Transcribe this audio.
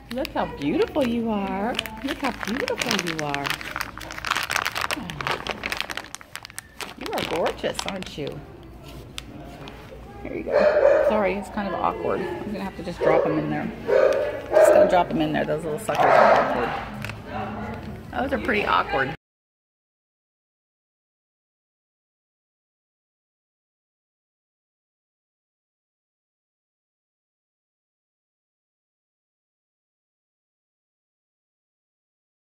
Look how beautiful you are. Look how beautiful you are. You are gorgeous, aren't you? Here you go. Sorry, it's kind of awkward. I'm going to have to just drop them in there. Just going to drop them in there. Those little suckers are awkward. Those are pretty awkward.